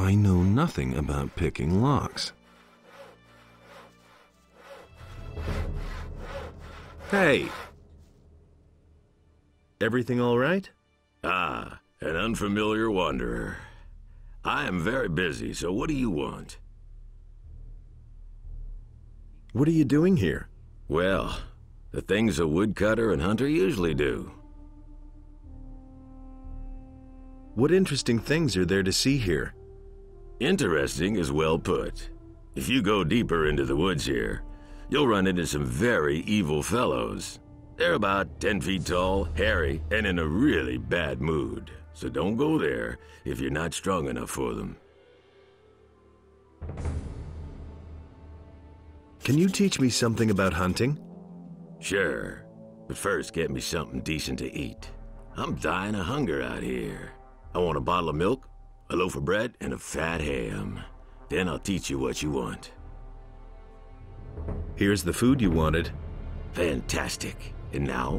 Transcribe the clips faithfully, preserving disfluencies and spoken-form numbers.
I know nothing about picking locks. Hey! Everything all right? Ah, an unfamiliar wanderer. I am very busy, so what do you want? What are you doing here? Well, the things a woodcutter and hunter usually do. What interesting things are there to see here? Interesting is well put. If you go deeper into the woods here, you'll run into some very evil fellows. They're about ten feet tall, hairy, and in a really bad mood. So don't go there if you're not strong enough for them. Can you teach me something about hunting? Sure, but first get me something decent to eat. I'm dying of hunger out here. I want a bottle of milk, a loaf of bread, and a fat ham. Then I'll teach you what you want. Here's the food you wanted. Fantastic. And now?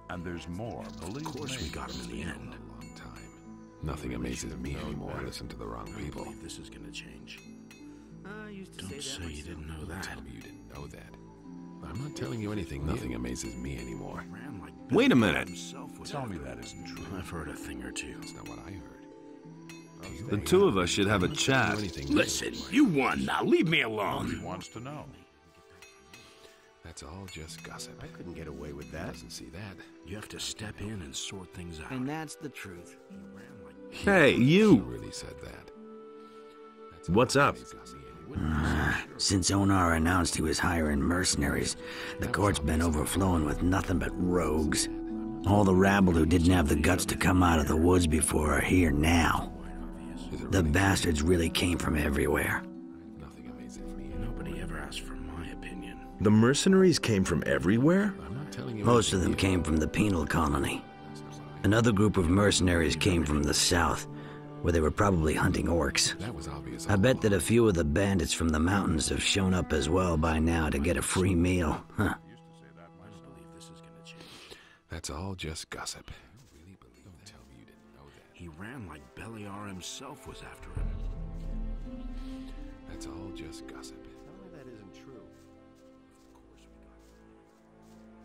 And there's more, believe Of course me. we got him in the end. A long time. Nothing amazes me anymore. Listen to the wrong I people. believe this is gonna change. I used to Don't say say that you didn't know that. Tell me you didn't know that. I'm not telling you anything. Nothing amazes me anymore. Ran like Wait a Bill minute. himself was Tell after me him. that isn't true. I've heard a thing or two. That's not what I heard. The two of us should have a chat. Listen, you won. Now leave me He alone. wants to know. That's all just gossip. I couldn't get away with that. Doesn't see that. You have to step in and sort things out. And that's the truth. He ran like Hey, He you! really said that. That's What's all up? amazes me anymore. Since Onar announced he was hiring mercenaries, the court's been overflowing with nothing but rogues. All the rabble who didn't have the guts to come out of the woods before are here now. Is it The really? bastards really came from everywhere. Nothing amazes me. nobody ever asked for my opinion. The mercenaries came from everywhere? I'm not telling you. Most of anything them new. came from the penal colony. Another group of mercenaries came from the south, where they were probably hunting orcs. That was obvious. I all bet along. that a few of the bandits from the mountains have shown up as well by now to get a free meal. Huh. I don't believe this is gonna change. That's all just gossip. You really believe Don't tell me you didn't know that. He ran like Beliar himself was after him. That's all just gossip. Tell me that isn't true. Of course we got him.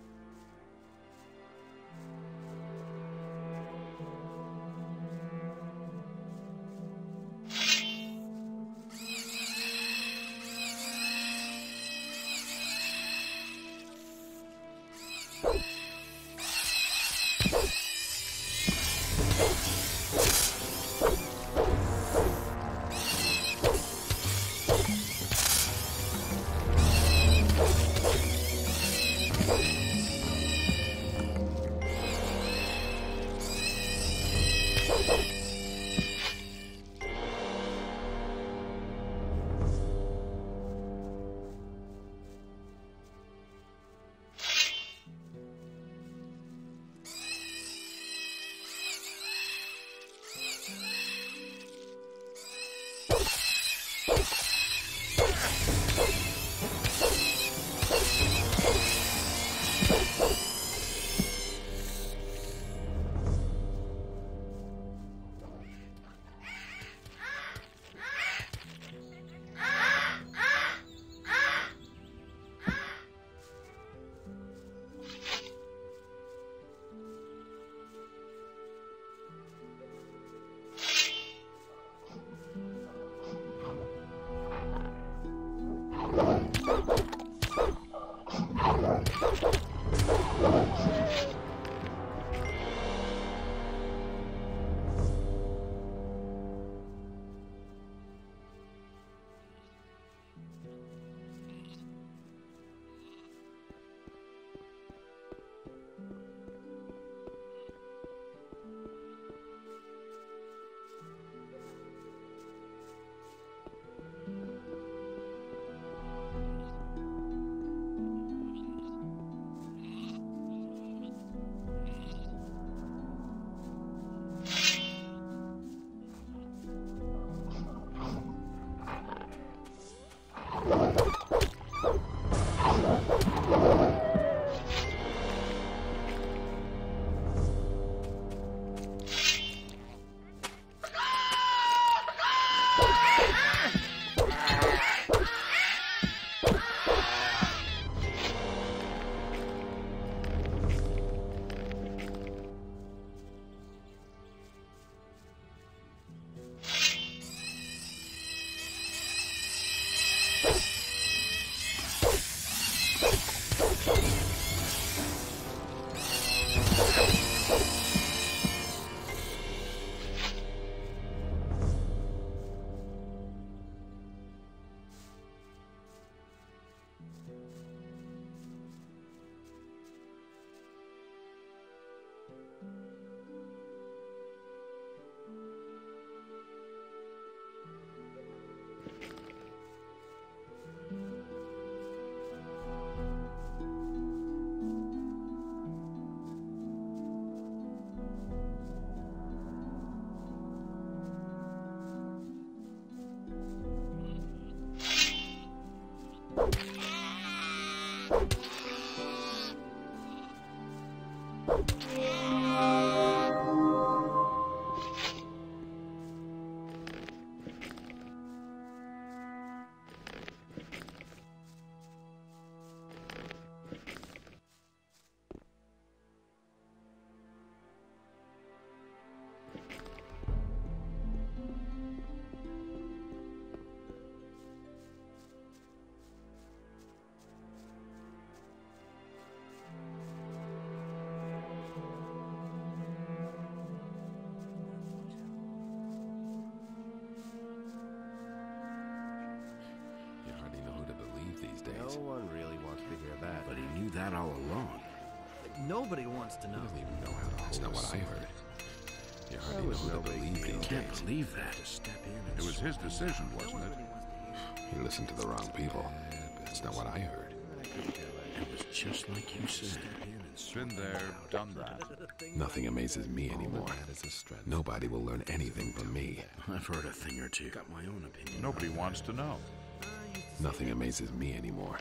You hardly know who to believe these days. No one really wants to hear that. But he knew that all along. Nobody wants to He know. doesn't even know how to hold That's not a what I sword. heard. You That hardly know was who no to big believe deal. these Can't days. believe that. Just step in and It was his decision, wasn't it? He listened to the wrong people. That's not what I heard. I couldn't care less. It was just like you said. Step in and sort Been them there, out. done that. Nothing amazes me anymore. Nobody will learn anything from me. I've heard a thing or two. Got my own opinion. Nobody wants to know. Nothing amazes me anymore.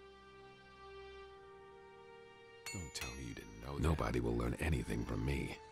Don't tell me you didn't know that. Nobody will learn anything from me.